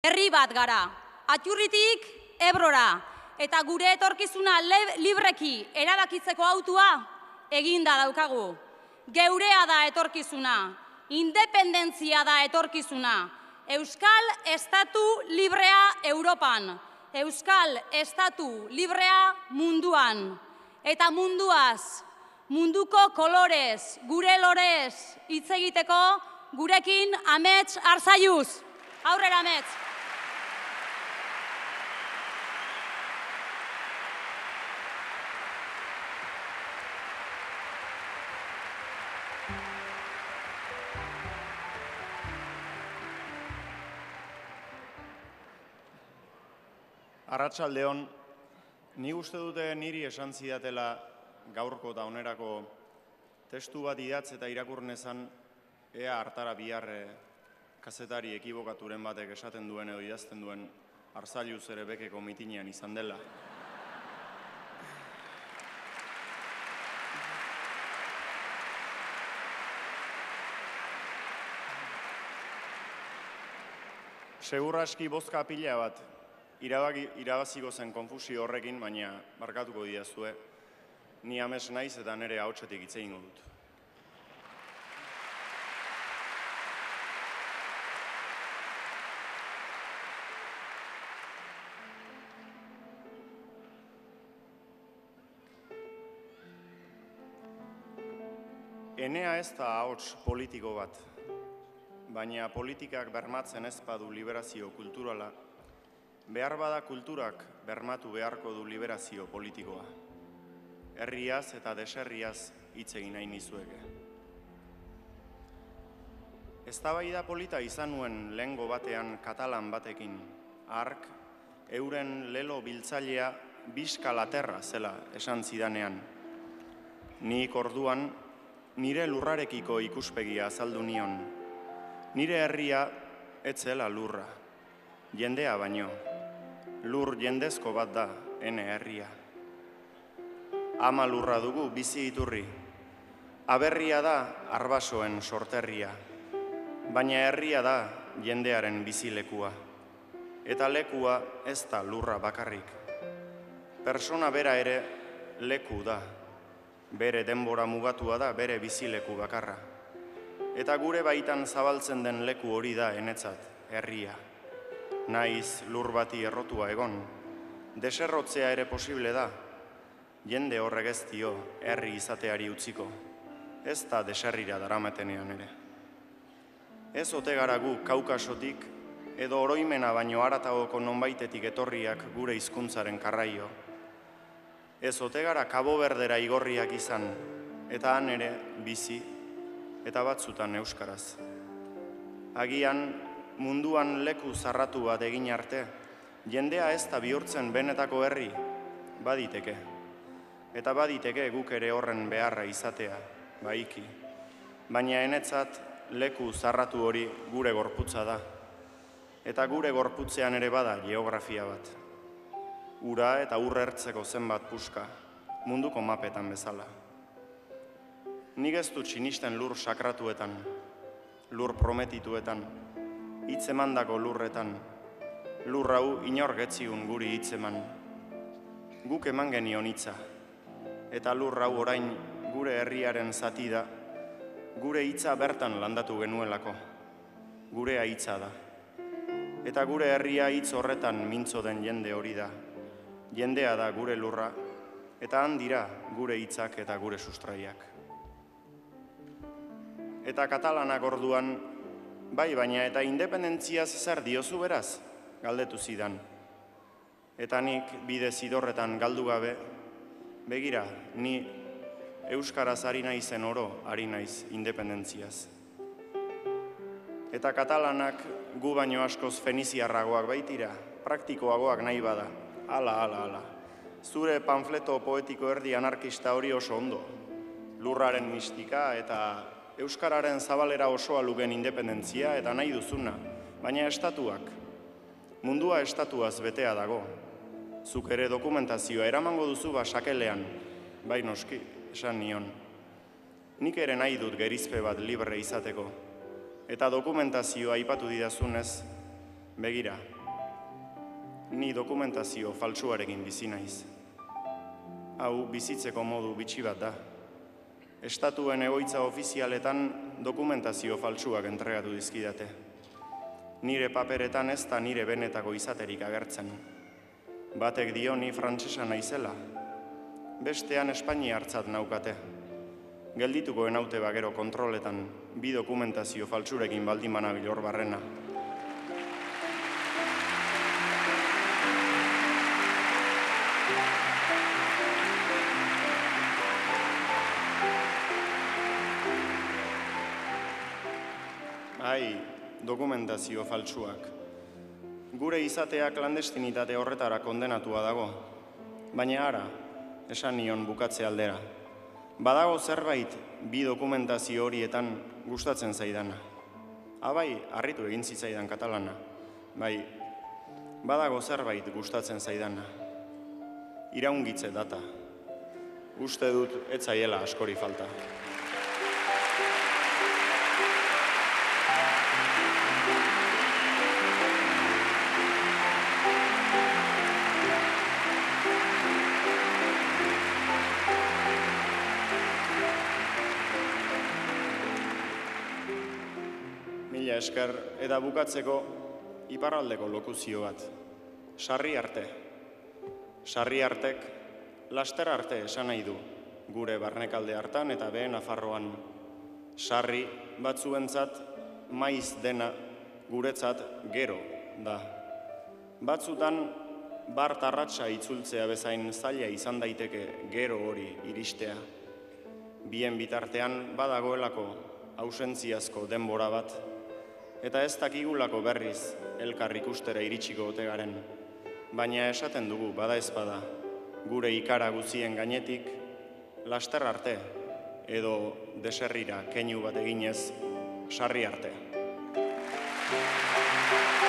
Herri bat gara, Atxurritik Ebrora, eta gure etorkizuna libreki erabakitzeko autua eginda daukagu. Geurea da etorkizuna, independentzia da etorkizuna, Euskal Estatu librea Europan, Euskal Estatu librea munduan, eta munduaz, munduko kolorez, gure lorez hitz egiteko gurekin Amets Arzalluz. Aurrera, Amets! Arratsaldeon, ni uste dute niri esan zidatela gaurko eta onerako testu bat idatz eta irakurnezan ea hartara bihar kazetari ekibokaturen batek esaten duen edo idazten duen Arzalluz ere bekeko mitinean izan dela. Segur aski bozka pila bat irabaziko zen konfusio horrekin, baina barkatuko didazue, ni Amets naiz eta nire ahotsetik hitz egingo dut. Enea ez da ahots politiko bat, baina politikak bermatzen ez badu liberazio kulturala, behar bada kulturak bermatu beharko du liberazio politikoa. Herriaz eta deserriaz hitz egin nahi nizueke. Eztabaida polita izan nuen lehengo batean katalan batekin, hark, euren lelo biltzailea Bizka Laterra zela esan zidanean. Nik orduan nire lurrarekiko ikuspegia azaldu nion. Nire herria ez zela lurra, jendea baino. Lur jendezko bat da, ene herria. Ama lurra dugu bizi iturri. Aberria da arbasoen sorterria. Baina herria da jendearen bizilekua. Eta lekua ez da lurra bakarrik. Persona bera ere leku da. Bere denbora mugatua da bere bizileku bakarra. Eta gure baitan zabaltzen den leku hori da enetzat herria. Naiz lur bati errotua egon, deserrotzea ere posible da. Jende horrek ez dio herri izateari utziko, ez da deserrira daramatenean ere. Ez ote gara gu Kaukasotik edo oroimena baino haratagoko nonbaitetik etorriak gure hizkuntzaren karraio. Ez ote gara Kabo Berdera igorriak izan, eta han ere bizi, eta batzutan euskaraz. Agian, munduan leku zarratu bat egin arte, jendea ez da bihurtzen benetako herri, baditeke. Eta baditeke guk ere horren beharra izatea, baiki. Baina enetzat leku zarratu hori gure gorputza da. Eta gure gorputzean ere bada geografia bat. Ura eta urrertzeko zenbat puska, munduko mapetan bezala. Nik ez dut sinisten lur sakratuetan, lur prometituetan, hitz emandako lurretan, lur hau inor getziun guri hitz eman. Guk eman genion hitza, eta lur hau orain gure herriaren zati da, gure hitza bertan landatu genuelako, gurea hitza da. Eta gure herria hitz horretan mintzo den jende hori da. Jendea da gure lurra, eta han dira gure hitzak eta gure sustraiak. Eta katalanak orduan, bai, baina eta independentziaz zer diozu beraz, galdetu zidan. Eta nik bide zidorretan galdu gabe, begira, ni euskaraz ari naizen oro ari naiz independentziaz. Eta katalanak gu baino askoz feniziarragoak baitira, praktikoagoak nahi bada, ala. Zure panfleto poetiko erdi anarkista hori oso ondo, lurraren mistika eta euskararen zabalera osoa lugen independentzia eta nahi duzuna, baina estatuak. Mundua estatuaz betea dago. Zuk ere dokumentazioa eramango duzu sakelean, bai noski, esan nion. Nik ere nahi dut gerizpe bat libre izateko. Eta dokumentazioa aipatu didazunez, begira, Ni dokumentazio faltsuarekin bizi naiz. Hau bizitzeko modu bitxi bat da. Estatuen egoitza ofizialetan dokumentazio faltsuak entregatu dizkidate. Nire paperetan ez da nire benetako izaterik agertzen. Batek dio ni frantsesa naizela. Bestean espainiartzat naukate. Geldituko enaute bagero kontroletan, bi dokumentazio faltsurekin baldin banabil hor barrena. Ai, dokumentazio faltsuak. Gure izatea klandestinitate horretara kondenatua dago. Baina ara, esan nion bukatze aldera. Badago zerbait bi dokumentazio horietan gustatzen zaidana. Abai, harritu egin zitzaidan katalana. Bai, badago zerbait gustatzen zaidana. Iraungitze data. Uste dut ez zaiela askori falta. Mila esker, eta bukatzeko iparraldeko lokuzio bat. Sarri arte. Sarri artek, laster arte esan nahi du, gure barnekalde hartan eta behe Nafarroan. Sarri batzuentzat maiz dena guretzat gero da. Batzutan bart arratsa itzultzea bezain zaila izan daiteke gero hori iristea. Bien bitartean badagoelako ausentziazko denbora bat, eta ez dakigulako berriz elkar ikustera iritsiko ote garen. Baina esaten dugu bada ezpada, gure ikara guzien gainetik, laster arte, edo deserrira keinu bat eginez, sarri arte.